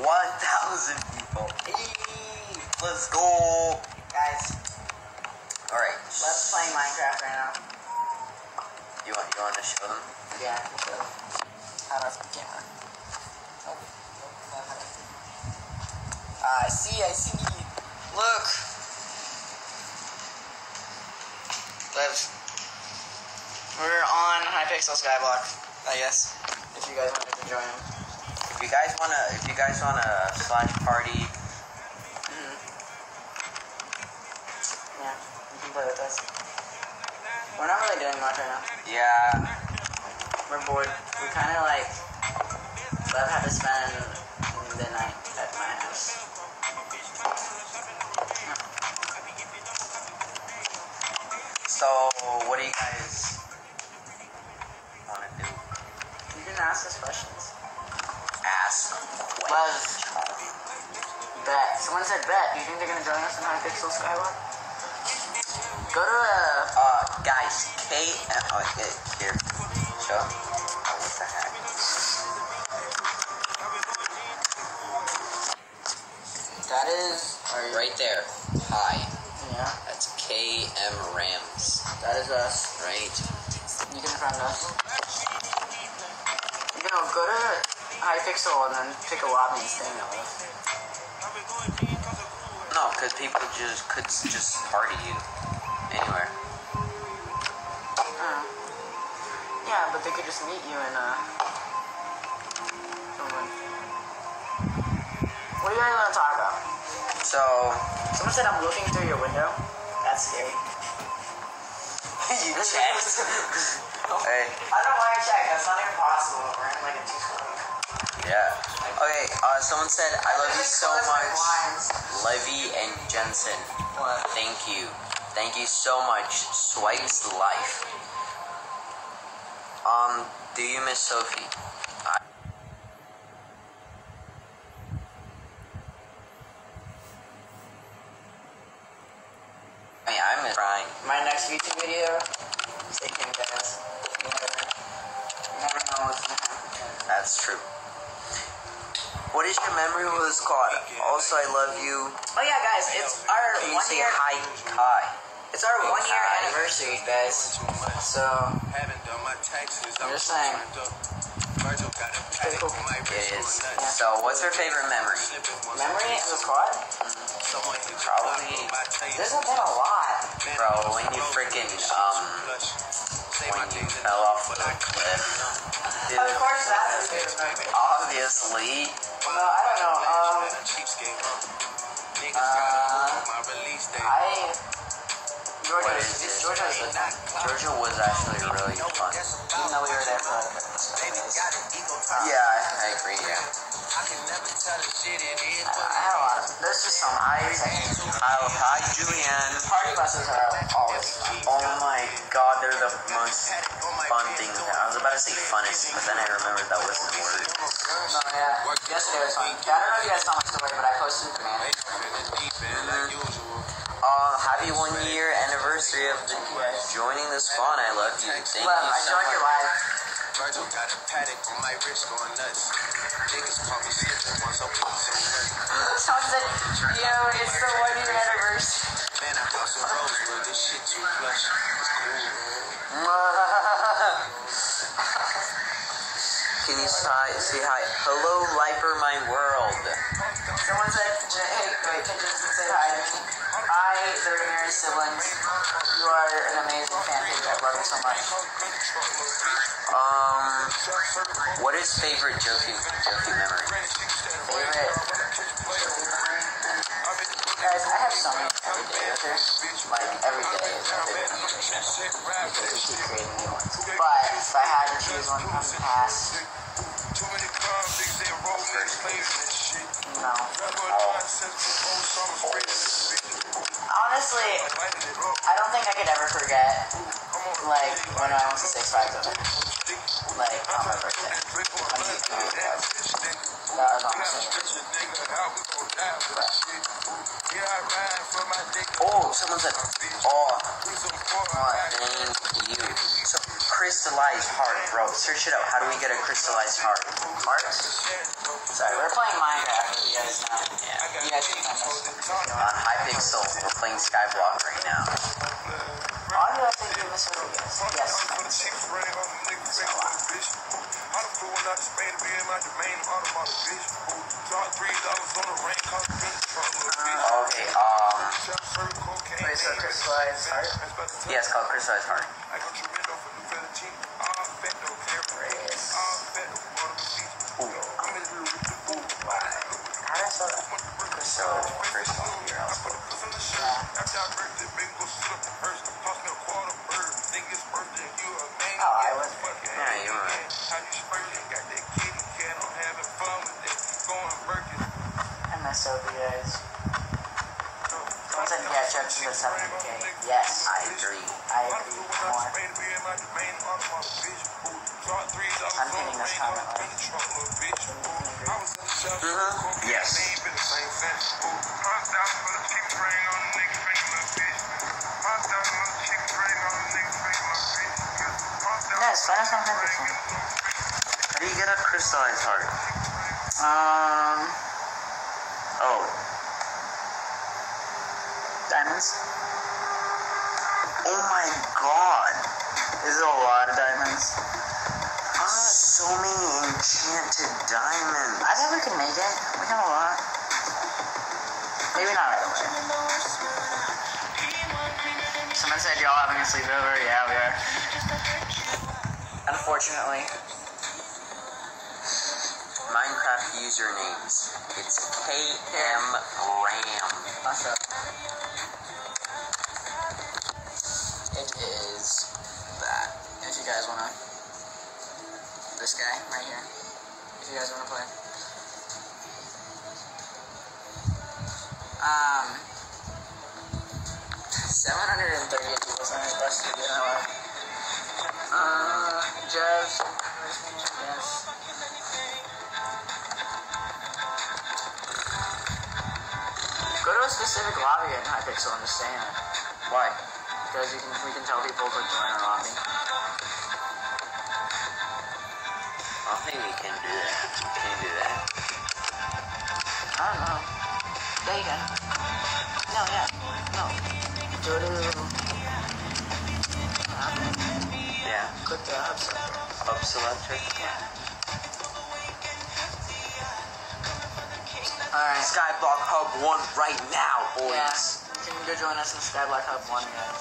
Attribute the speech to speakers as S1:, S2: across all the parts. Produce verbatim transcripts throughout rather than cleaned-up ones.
S1: one thousand people. Hey, let's go.
S2: Guys.
S1: Alright.
S2: Let's play Minecraft right now.
S1: You want, you want to show them?
S2: Yeah, show them. How do I put camera? Oh. Uh, I see, I see.
S1: Look.
S2: Lev. We're on Hypixel Skyblock, I guess. If you guys wanted to join him.
S1: If you guys wanna, if you guys wanna slash party.
S2: Mm-hmm. Yeah, you can play with us. We're not really doing much right now.
S1: Yeah.
S2: We're bored. We kind of like. Lev had to spend the night at my house.
S1: So, what do you guys want to do?
S2: You can ask us questions.
S1: Ask
S2: questions. Bet. Someone said bet. Do you think they're gonna join us in Hypixel Skywalk? Go to uh,
S1: uh guys, K uh, okay, here. Show. Oh, what the heck?
S2: That is
S1: right there. Hi.
S2: Yeah.
S1: That's K M Rams.
S2: That is us.
S1: Right.
S2: You can friend us. You know, go to Hypixel and then pick a lobby and stay in it with.
S1: No, because people just could just party you anywhere.
S2: Uh, yeah, but they could just meet you in uh. Someone. What do you guys want to talk about?
S1: So.
S2: Someone said I'm looking through your window. That's scary.
S1: You checked? Hey.
S2: I don't know why I checked. That's not even possible. We're in like a two-story.
S1: Yeah. Okay, uh, someone said, I love you so much, Levy and Jentzen.
S2: What?
S1: Thank you. Thank you so much. Swipes life. Um, do you miss Sophie? I I mean, I miss Brian.
S2: My next YouTube video, stay tuned, guys. You never, you never know what's gonna happen.
S1: That's true. What is your memory list called? Also, I love you.
S2: Oh yeah, guys, it's our
S1: Can you
S2: one
S1: say
S2: year.
S1: hi, hi?
S2: It's our
S1: Oh,
S2: one year
S1: hi.
S2: anniversary, guys. So I'm just saying. Pretty cool.
S1: It is.
S2: Yeah.
S1: So, what's your favorite memory?
S2: Memory of the squad?
S1: Probably,
S2: There's been a lot.
S1: bro, when you freaking, um, when you fell off the cliff. Dude,
S2: Of course, that's a favorite memory.
S1: obviously.
S2: No, I don't know. Um, uh, I. Georgia,
S1: What is it?
S2: Georgia is good.
S1: Georgia was actually really fun.
S2: Even though we were there for like a
S1: Yeah, I, I agree, yeah.
S2: I had a lot of. There's just some.
S1: Hi, hi, hi, Julianne.
S2: Party buses are always fun.
S1: Oh my god, they're the most fun things. I was about to say funnest, but then I remembered that wasn't a word.
S2: No, yeah. Yesterday was fun. Yeah, I don't know if you guys saw my story, but I posted Superman.
S1: Mm-hmm. Uh, happy one year anniversary of the joining the spawn. I love you. Thank
S2: Well,
S1: you
S2: I
S1: so
S2: joined
S1: much.
S2: your live. Someone said, yo, it's the one year anniversary.
S1: Can you say, say hi? Hello, Lifer, my world.
S2: Someone said, hey, wait, can you just say hi to me? Hi, the Ramirez siblings. You are an amazing fan page. I love you so much.
S1: Um, what is favorite joking, joking memory?
S2: Favorite? Guys, I have so many every day with her. Like, every day is my favorite memory. Because we keep creating new ones. But if I had to choose one from the past, no. Honestly, I don't think I could ever forget, like, when I went to Six Flags with her. Like, on my birthday. I mean, that was honestly.
S1: Oh, someone said, oh, thank you. So, crystallized heart, bro. Search it out. How do we get a crystallized heart? Heart?
S2: Sorry, we're playing Minecraft. this now.
S1: Yeah.
S2: You guys can find this.
S1: On Hypixel, we're playing Skyblock right now.
S2: Why do I think you miss it? Yes. So, uh,
S1: Okay, um...
S2: wait, so crystallized heart?
S1: Yeah, it's called Crystallized Heart.
S2: How do I spell that?
S1: So, first of all, here, I'll put it.
S2: Oh, I was.
S1: Yeah, you were right.
S2: I messed up, you guys. Someone said, yeah, Jentzen at seven hundred K. Yes.
S1: I agree.
S2: I agree more. I'm hitting this comment like.
S1: Mm-hmm. Yes.
S2: Yes, find us on Hypixel.
S1: How do you get a Crystallized Heart?
S2: Um,
S1: Oh.
S2: diamonds.
S1: Oh my god.
S2: This is a lot of diamonds.
S1: Ah, so many enchanted diamonds.
S2: I think we can make it. We have a lot. Maybe not right away. Someone said y'all having a sleepover. Yeah, we are. Unfortunately.
S1: Minecraft usernames. It's K M Ram.
S2: What's up? It is that. If you guys wanna, this guy right here. If you guys wanna play. Um, seven hundred thirty-eight people signed up to do that. Uh, Jeff. Yes. Go to a specific lobby in Hypixel and just stay in it.
S1: Why?
S2: Because you can, we can tell people to join our lobby.
S1: I don't think we can do that. Can you do that?
S2: I don't know. Yeah, you can. No, yeah. No. Go to...
S1: Yeah.
S2: Click the hub selector.
S1: Hub selector?
S2: Yeah. Alright.
S1: Skyblock Hub one right now, boys.
S2: Yeah. You can go join us in Skyblock Hub one, guys.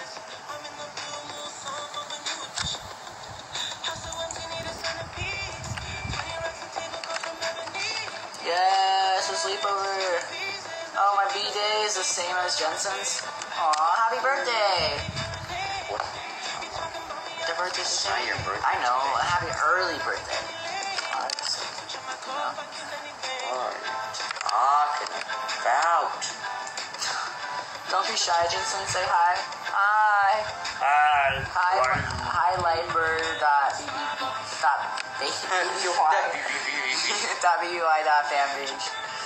S2: Yes, a sleepover. Oh, my B-day is the same as Jentzen's. Aw, happy birthday.
S1: What?
S2: The birthday's the
S1: It's
S2: same.
S1: not your birthday.
S2: I know, a happy early birthday. Oh, just, you know.
S1: What are you talking about?
S2: Don't be shy, Jentzen. Say hi. Hi.
S1: Hi.
S2: Hi. Hi, Lightbird. Dot b b dot b u y dot b u y dot fanpage.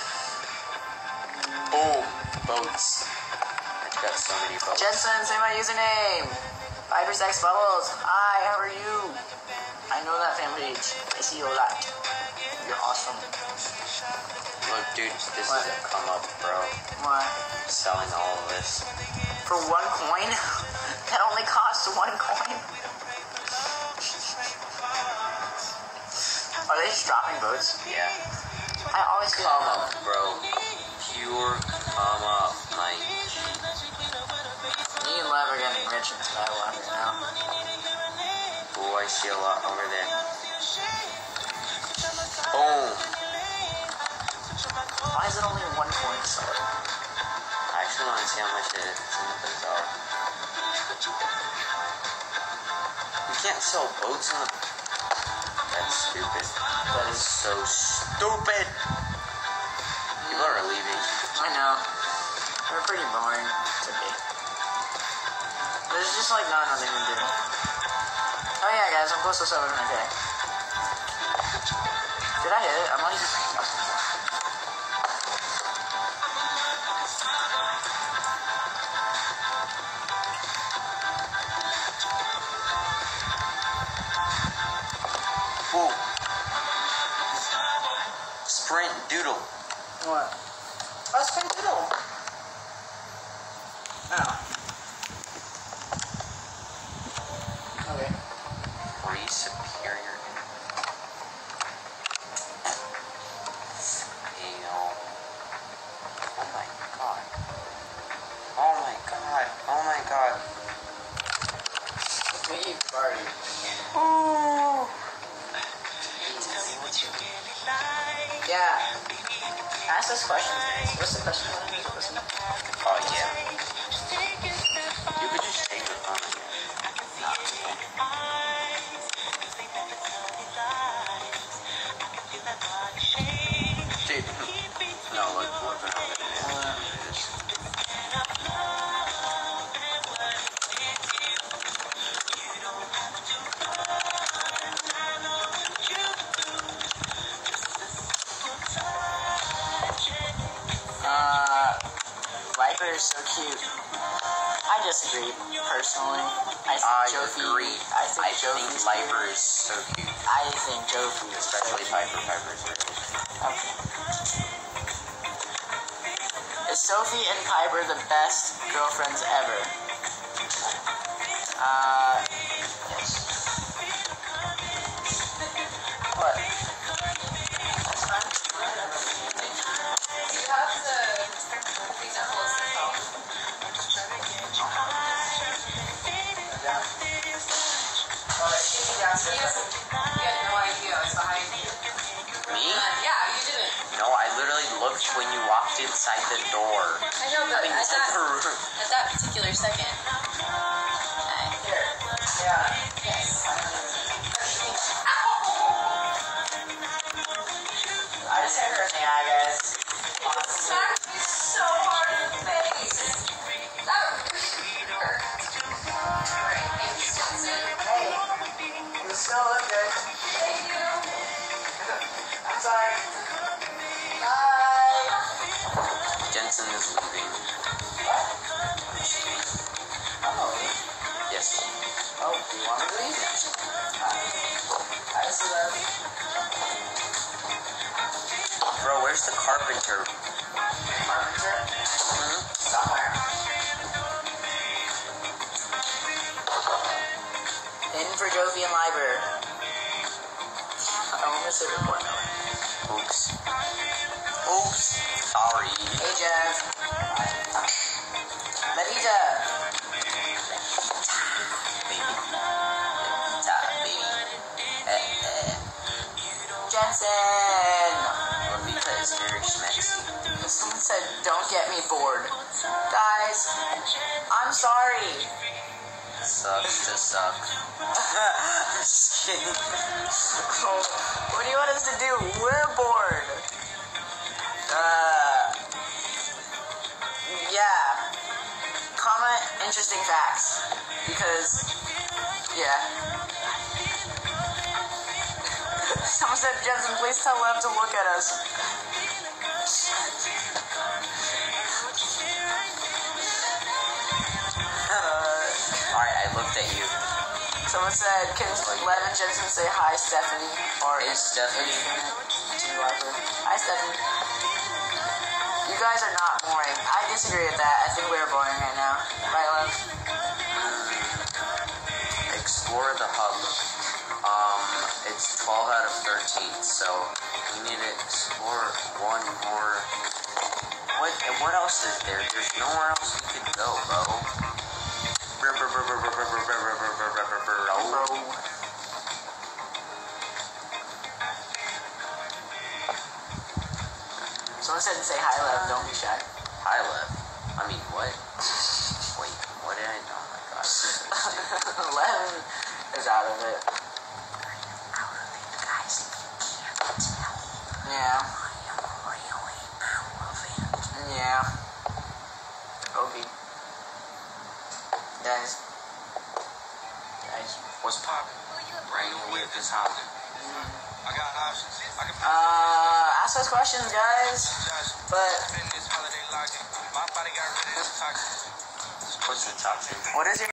S1: Boom. Boats. I got so many boats.
S2: Jentzen, say my username. Fibrous X Bubbles. Hi. How are you? I know that fanpage. I see you a lot. You're awesome.
S1: Look, dude, this
S2: What?
S1: is a come up, bro.
S2: What?
S1: Selling all of this.
S2: For one coin? That only costs one coin. Are they just dropping boats?
S1: Yeah.
S2: I always feel
S1: Come up, bro. Pure come up, my G.
S2: Me and Lev are getting rich in Skywalk right now.
S1: Oh, I see a lot over there. Boom.
S2: Why is it only one coin to sell it?
S1: I actually want to see how much it is in the bazaar. You can't sell boats in the... That's stupid. That is so stupid. People are leaving.
S2: I know. They're pretty boring. It's okay. There's just like not nothing to do. Oh yeah, guys, I'm close to seven hundred K. Did I hit it? I'm like...
S1: Boom. Sprint doodle.
S2: What? Oh, spin fiddle. Oh. Okay.
S1: Three superior. Fail. Oh my god. Oh my god. Oh my god.
S2: Me, party.
S1: Oh.
S2: Yeah. Ask us questions. What's the question?
S1: Oh yeah. You could just take your phone again. Dude. No, look, look what I'm gonna do.
S2: Uh, Viper is so cute. I disagree, personally. I think
S1: I
S2: Jofi,
S1: agree.
S2: I think
S1: I
S2: Jofi
S1: think Viper is so cute.
S2: I think Jofi is
S1: Especially
S2: so
S1: Piper. Piper is really cute.
S2: Okay. Is Sophie and Piper the best girlfriends ever? Uh, yes. What? That's fine.
S3: You have the example of self.
S2: Yeah. Oh, she downstairs.
S3: You had no idea I was behind you.
S1: Me?
S3: Uh, yeah, you didn't.
S1: No, I literally looked when you walked inside the door.
S3: I know, but
S1: I mean,
S3: at
S1: inside
S3: that,
S1: the room.
S3: at that particular second.
S2: Here. Yeah.
S3: Yes.
S2: I just hit her in the eye, guys.
S3: It smacked me so hard in the face. That really hurt. Alright, thanks, Jentzen.
S2: Hey, you still look good.
S3: Thank you.
S2: I'm sorry. Bye.
S1: Jentzen is leaving.
S2: What? Oh,
S1: Yes.
S2: oh, you want me to leave? I see that.
S1: Bro, where's the carpenter?
S2: Carpenter?
S1: Hmm?
S2: Somewhere. In for Jovi and Liber. I won't miss it report though.
S1: Oops. Oops. Sorry.
S2: Hey Jeff. Levita.
S1: Baby. Levita, baby. Eh, eh.
S2: Jentzen.
S1: Levita is very schmexy.
S2: Someone said, don't get me bored. Guys, I'm sorry.
S1: Sucks to suck. I'm just kidding.
S2: Oh, what do you want us to do? We're bored. Uh, yeah. Comment interesting facts. Because, yeah. Someone said, Jensen, please tell Lev to look at us. uh,
S1: Alright, I looked at you.
S2: Someone said, can Lev and Jensen say hi, Stephanie? Or
S1: Hey, Stephanie.
S2: Hi, Stephanie. You guys are not boring. I disagree with that. I think we're boring right now. Right, Lev?
S1: Mm, explore the hub. Um, it's twelve out of thirteen, so we need to explore one more. What What else is there? There's nowhere else we could go, bro. Bro, bro, bro, bro, bro, bro, bro, bro, bro, bro, bro, bro, bro.
S2: Someone said say hi, Lev. Don't be shy.
S1: Hi, Lev. I mean, what? Wait, what did I? Oh my gosh.
S2: Lev is out of it.
S1: Out of it, guys. You can't tell.
S2: Yeah.
S1: I am really out of it.
S2: Yeah. Okay. Guys. Guys.
S1: What's poppin'? Bring it with this time.
S4: I got options. I can
S2: Uh, ask us questions, guys. But
S4: spend this holiday logic. My body got rid of this toxin.
S1: What's the toxic?
S2: what is your